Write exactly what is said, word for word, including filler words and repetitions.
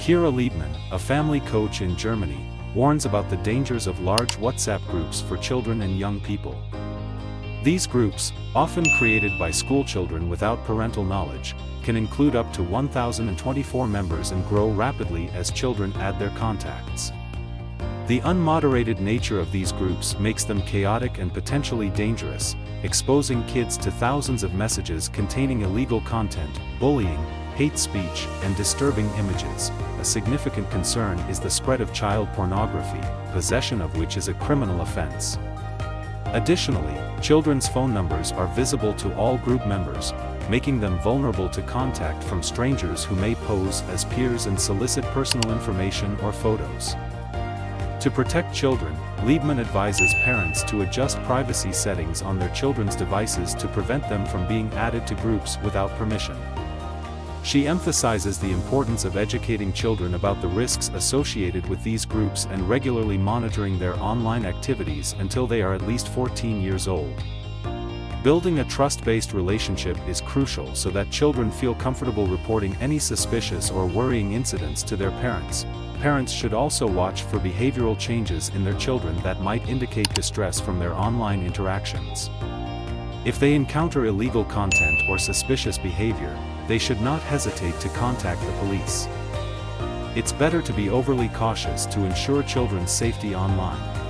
Kira Liebman, a family coach in Germany, warns about the dangers of large WhatsApp groups for children and young people. These groups, often created by schoolchildren without parental knowledge, can include up to one thousand twenty-four members and grow rapidly as children add their contacts. The unmoderated nature of these groups makes them chaotic and potentially dangerous, exposing kids to thousands of messages containing illegal content, bullying, hate speech, and disturbing images. A significant concern is the spread of child pornography, possession of which is a criminal offense. Additionally, children's phone numbers are visible to all group members, making them vulnerable to contact from strangers who may pose as peers and solicit personal information or photos. To protect children, Liebman advises parents to adjust privacy settings on their children's devices to prevent them from being added to groups without permission. She emphasizes the importance of educating children about the risks associated with these groups and regularly monitoring their online activities until they are at least fourteen years old. Building a trust-based relationship is crucial so that children feel comfortable reporting any suspicious or worrying incidents to their parents. Parents should also watch for behavioral changes in their children that might indicate distress from their online interactions. If they encounter illegal content or suspicious behavior, they should not hesitate to contact the police. It's better to be overly cautious to ensure children's safety online.